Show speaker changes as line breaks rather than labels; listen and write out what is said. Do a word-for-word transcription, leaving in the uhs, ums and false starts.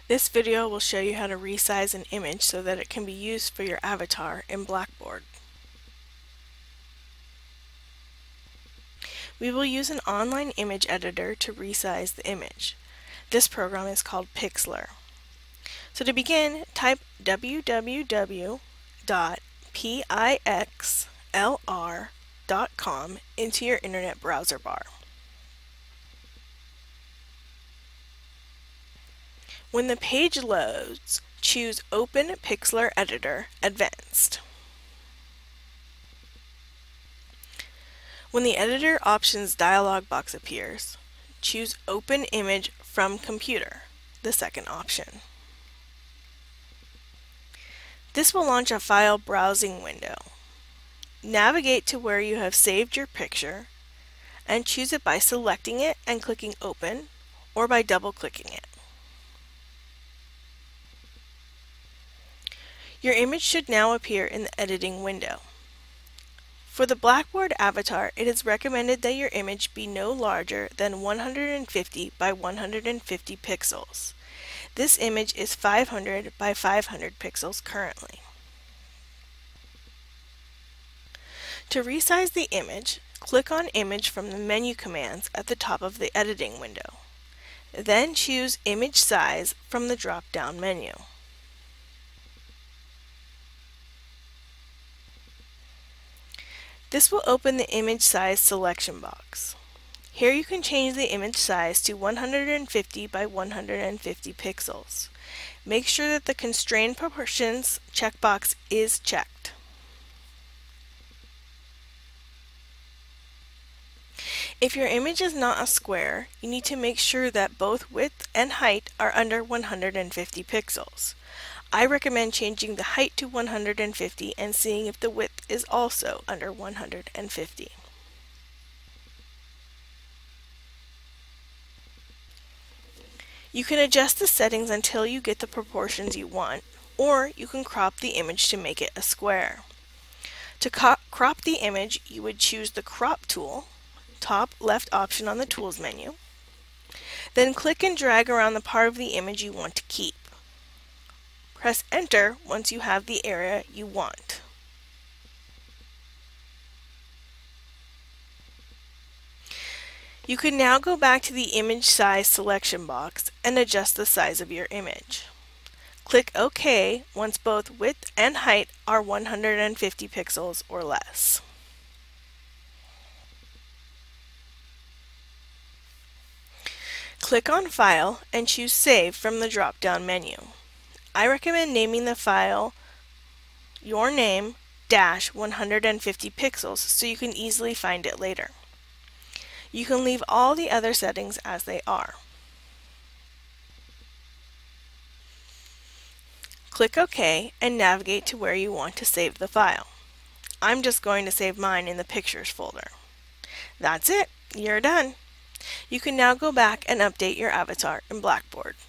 This video will show you how to resize an image so that it can be used for your avatar in Blackboard. We will use an online image editor to resize the image. This program is called Pixlr. So to begin, type w w w dot pixlr dot com into your internet browser bar. When the page loads, choose Open Pixlr Editor Advanced. When the Editor Options dialog box appears, choose Open Image from Computer, the second option. This will launch a file browsing window. Navigate to where you have saved your picture and choose it by selecting it and clicking Open, or by double-clicking it. Your image should now appear in the editing window. For the Blackboard avatar, it is recommended that your image be no larger than one hundred fifty by one hundred fifty pixels. This image is five hundred by five hundred pixels currently. To resize the image, click on Image from the menu commands at the top of the editing window. Then choose Image Size from the drop-down menu. This will open the image size selection box. Here you can change the image size to one hundred fifty by one hundred fifty pixels. Make sure that the Constraint Proportions checkbox is checked. If your image is not a square, you need to make sure that both width and height are under one hundred fifty pixels. I recommend changing the height to one hundred fifty and seeing if the width is also under one hundred fifty. You can adjust the settings until you get the proportions you want, or you can crop the image to make it a square. To crop the image, you would choose the Crop tool, top left option on the Tools menu. Then click and drag around the part of the image you want to keep. Press Enter once you have the area you want. You can now go back to the Image Size selection box and adjust the size of your image. Click OK once both width and height are one hundred fifty pixels or less. Click on File and choose Save from the drop-down menu. I recommend naming the file your name dash one hundred fifty pixels so you can easily find it later. You can leave all the other settings as they are. Click OK and navigate to where you want to save the file. I'm just going to save mine in the Pictures folder. That's it, you're done. You can now go back and update your avatar in Blackboard.